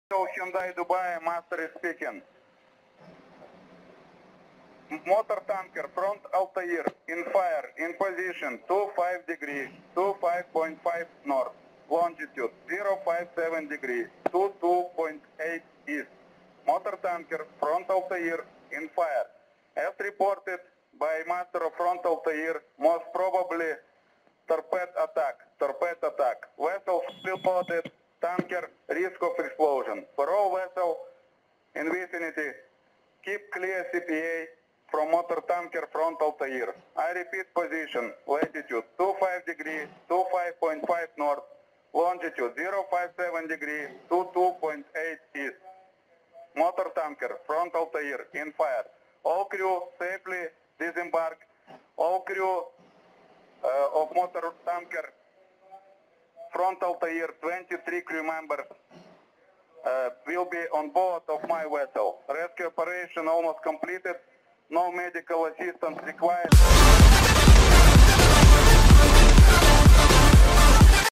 Hyundai Dubai, master is speaking. Motor tanker, front Altair, in fire, in position, 25 degrees, 25.5 north, longitude, 057 degrees, 22.8 east. Motor tanker, front Altair, in fire. As reported by master of front Altair, most probably torpedo attack. Vessel still loaded, tanker, risk of explosion. For all vessels in vicinity, keep clear CPA from motor tanker front Altair. I repeat position, latitude 25 degrees, 25.5 north, longitude 057 degrees, 22.8 east. Motor tanker front Altair in fire. All crew safely disembark. All crew of motor tanker front Altair, 23 crew members will be on board of my vessel. Rescue operation almost completed. No medical assistance required.